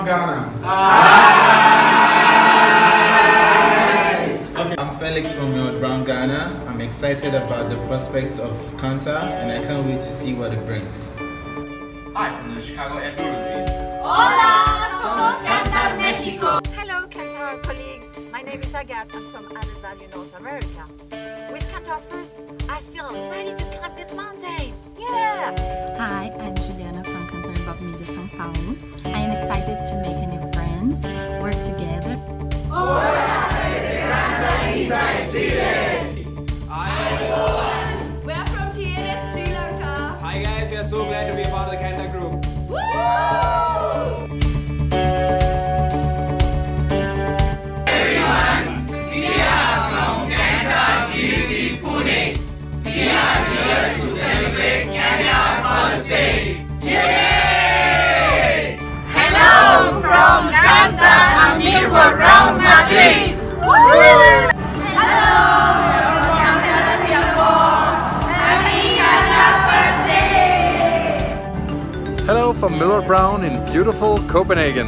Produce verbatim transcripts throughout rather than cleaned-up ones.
Ghana. Hi! Okay. I'm Felix from Millward Brown, Ghana. I'm excited about the prospects of Kantar and I can't wait to see what it brings. Hi, from the Chicago Enduro team. Hola, somos Kantar Mexico. Hello, Kantar colleagues. My name is Agathe. I'm from Added Value North America. With Kantar First, I feel ready to climb this mountain. Yeah! Hi, I'm Juliana from Kantar Bob Media São Paulo. I am excited to make new friends, work together. Hola, we're from T N S Sri Lanka. Hi guys, we are so glad to be a part of the Kantar group. Woo! Everyone, we are from Kantar G V C Pune. We are here to celebrate Kantar First Day. Yay! Hello from Kantar and Millward Brown, Madrid. Hello from Millward Brown in beautiful Copenhagen.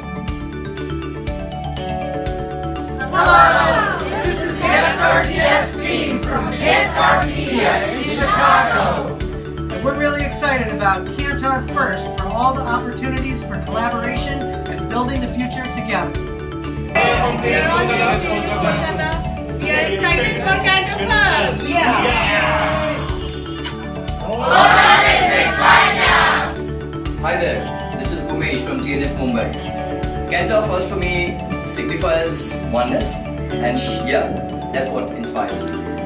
Hello, this is the S R D S team from Kantar Media in Chicago. And we're really excited about Kantar First for all the opportunities for collaboration and building the future together. We are excited for Kantar First. Yeah! Hi there, this is Umesh from T N S Mumbai. Kantar First for me signifies oneness, and yeah, that's what inspires me.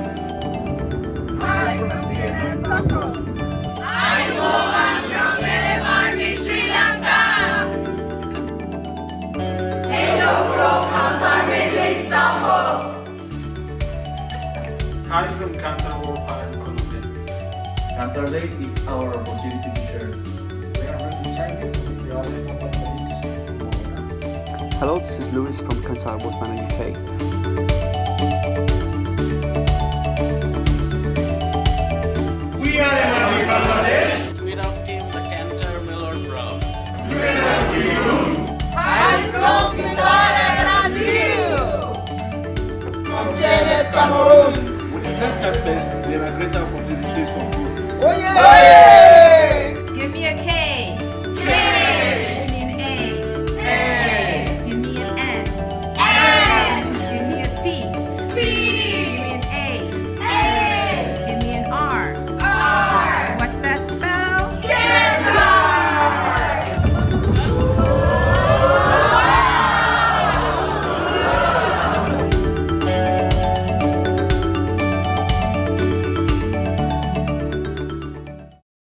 Hi from T N S Stockholm. I'm Mohan from Elemarti, Sri Lanka. Hello from Kantar Media Istanbul. Hi from Kantar World Park, Colombia. Kantar Day is our opportunity to share. Hello, this is Louis from Kantar World Banner U K.